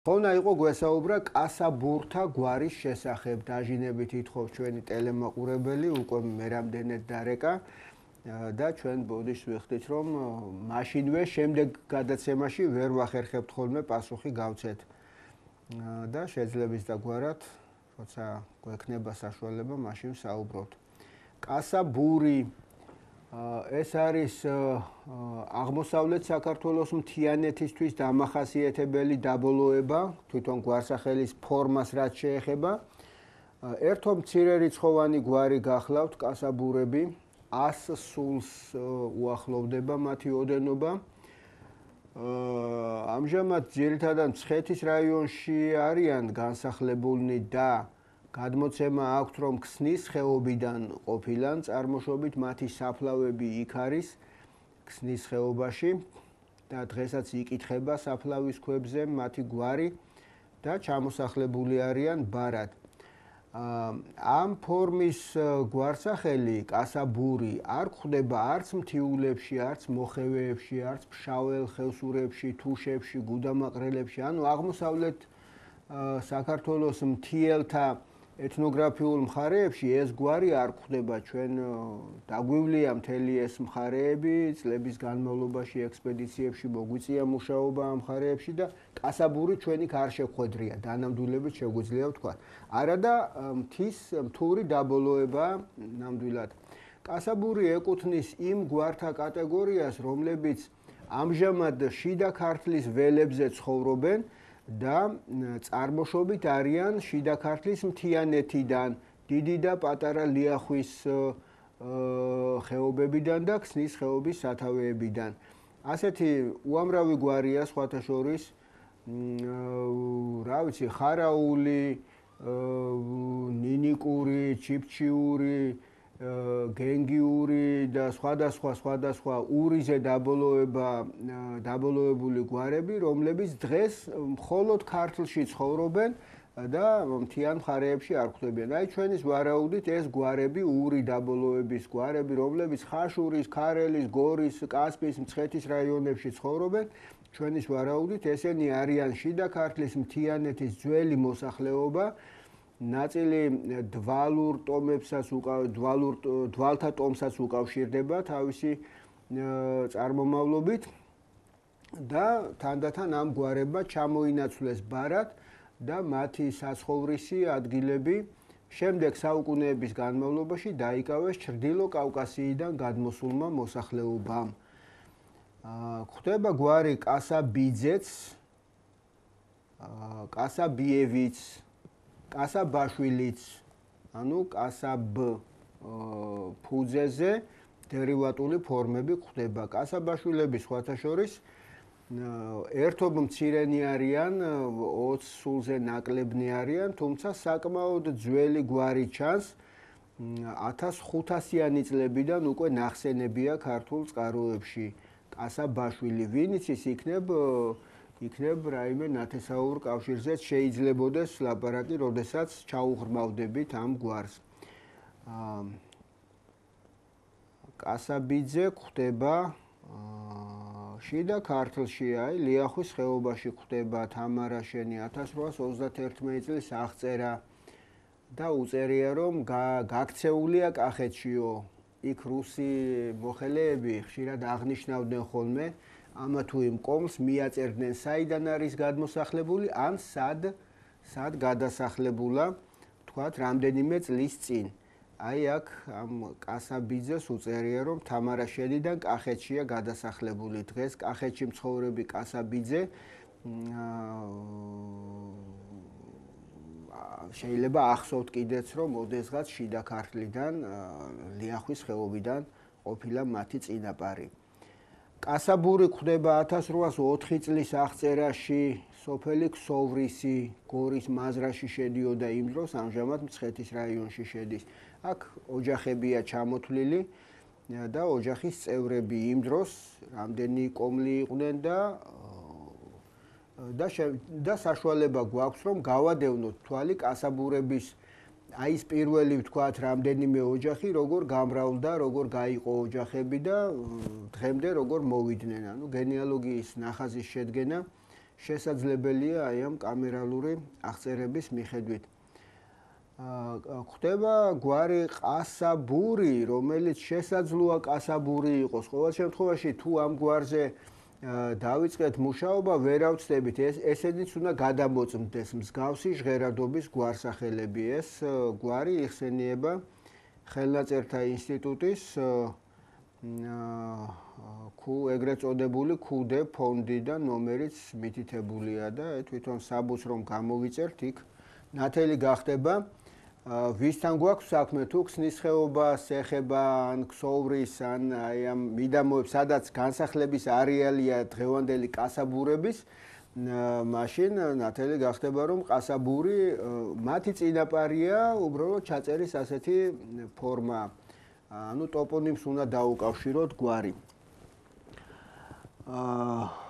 ხონა იყო გვესაუბრა კასაბურთა გვარის შესახებ. დაჟინებით ითხოვს ჩვენი ტელემაყურებელი, უკვე მე რამდენად დარეკა და ჩვენ ბოდიშს ვიხდით, რომ მაშინვე შემდეგ გადაცემაში ვერ ვახერხებთ ხოლმე პასუხი გავცეთ. და შეძლებს დაგვარად, როცა გვექნება საშუალება, მაშინ საუბრობთ. კასაბური ეს არის აღმოსავლეთ საქართველოს მთიანეთისთვის დამახასიათებელი დაბოლოება, თვითონ გვარსახელის ფორმას რაც შეეხება. ერთო მცირერიცხოვანი გვარი გახლავთ კასაბურები, 100 სულს უახლოვდება მათი ოდენობა. ამჟამად ძირითადად მცხეთის რაიონში არიან განსახლებულნი და გადმოცემა აქვთ, რომ ქსნის ხეობიდან ყოფილან წარმოშობით მათი საფლავები იქ არის ქსნის ხეობაში და დღესაც იკითხება საფლავის ქვებზე მათი გვარი და ჩამოსახლებული არიან ბარად. ამ ფორმის გვარსახელი კასაბური არ გვხვდება არც მთიულებში, არც მოხევეებში, არც ფშაվել ხევსურებში, თუშებში, გუდამაყრელებში, ანუ აღმოსავლეთ საქართველოს მთიელთა ეთნოგრაფიულ მხარეებში ეს გვარი არ გვხვდება. ჩვენ დაგვივლია მთელი ეს მხარეები, წლების განმავლობაში ექსპედიციებში მოგვიწია მუშაობა ამ მხარეებში და კასაბური ჩვენ იქ არ შევხვედრია, დანამდვილებით შეგვიძლია ვთქვა. არა და მთის მთური დაბოლოება ნამდვილად. კასაბური ეკუთვნის იმ გვართა კატეგორიას, რომლებიც ამჟამად შიდა ქართლის ველებზე ცხოვრობენ და წარმოშობით არიან შიდა ქართლის მთიანეთიდან, დიდი და პატარა ლიახვის ხეობებიდან და ქსნის ხეობის სათავეებიდან. ასეთი უამრავი გვარია სხვათა შორის, რა ვიცი, ხარაული, ნინიკური, ჩიფჩიური, გენგიური და სხვადასხვა ურიზე დაბოლოებული გვარები, რომლებიც დღეს მხოლოდ ქართლში ცხოვრობენ და მთიან მხარეებში არ გვხვდებიან. აი ჩვენის ვარაუდით ეს გვარები, ური დაბოლოების გვარები, რომლებიც ხაშურის, ქარელის, გორის, კასპიის, მცხეთის რაიონებში ცხოვრობენ, ჩვენის ვარაუდით ესენი არიან შიდა ქართლის მთიანეთის ძველი მოსახლეობა. ნაწილი დვალთა ტომსაც უკავშირდება თავისი წარმომავლობით და თანდათან ამ გვარებმა ჩამოინაცვლეს ბარად და მათი საცხოვრისი ადგილები შემდეგ საუკუნეების განმავლობაში დაიკავეს ჩრდილო კავკასიიდან გადმოსულმა მოსახლეობამ. გვხვდება გვარი კასაბიძეც, კასაბიევიც, კასაბაშვილიც, ანუ კასაბ ფუძეზე დერივატული ფორმები გვხვდება. კასაბაშვილები სხვათა შორის ერთობ მცირენი არიან, 20 სულზე ნაკლებნი არიან, თუმცა საკმაოდ ძველი გვარი ჩანს. 1500-იანი წლებიდან უკვე ნახსენებია ქართულ წყაროებში. კასაბაშვილი, ვინც ის იქნებ რაიმე ნათესაურ კავშირზეც შეიძლებოდეს ლაპარაკი, როდესაც ჩაუღრმავდებით ამ გვარს. კასაბიძე გვხვდება შიდა ქართლში, აი ლიახვის ხეობაში გვხვდება თამარაშენი 1831 წლის აღწერა და უწერია, რომ გაქცეულია კახეთშიო. იქ რუსი მოხელეები ხშირად აღნიშნავდნენ ხოლმე ამა თუ იმ კომს, მიაწერდნენ საიდან არის გადმოსახლებული, ან სად გადასახლებულა, თქვათ რამდენიმე წლის წინ. აი აქ ამ კასაბიძეს უწერია, რომ თამარაშენიდან კახეთშია გადასახლებული. დღეს კახეთში მცხოვრები კასაბიძე შეიძლება ახსოვთ კიდეც, რომ ოდესღაც შიდა ქართლიდან, ლიახვის ხეობიდან ყოფილა მათი წინაპარი. კასაბური გვხვდება 1804 წლის აღწერაში, სოფელი ქსოვრისი, გორის მაზრაში შედიოდა იმ დროს, ამჟამად მცხეთის რაიონში შედის. აქ ოჯახებია ჩამოთვლილი და ოჯახის წევრები იმ დროს რამდენი კომლი იყვნენ და საშუალება გვაქვს, რომ გავადევნოთ თვალი კასაბურების აი ეს პირველი ვთქვათ რამდენიმე ოჯახი როგორ გამრავლდა, როგორ გაიყო ოჯახები და დღემდე როგორ მოვიდნენ. ანუ გენეალოგიის ნახაზის შედგენა შესაძლებელია აი ამ კამერალური აღწერების მიხედვით. ხდება გვარი ყასაბური, რომელიც შესაძლოა ყასაბური იყოს. ყოველ შემთხვევაში თუ ამ გვარზე დავიწყეთ მუშაობა, ვერ ავწდებით, ესენიც უნდა გადამოწმდეს მსგავსი ჟღერადობის გვარსახელები. ეს გვარი იხსენიება ხელნაწერთა ინსტიტუტის ეგრეთ წოდებული QD ფონდი და ნომერიც მითითებულია და თვითონ საბუთს რომ გამოვიწერთ, იქ ნათელი გახდება ვისთან გვაქვს საქმე, თუ ქსნის ხეობას ეხება, ან ქსოვრის, ან აი ამ მიდამოებს, სადაც განსახლების არეალია დღევანდელი ყასაბურების, მაშინ ნათელი გახდება, რომ ყასაბური მათი წინაპარია, უბრალოდ ჩაწერის ასეთი ფორმა. ანუ ტოპონიმს უნდა დაუკავშიროთ გვარი.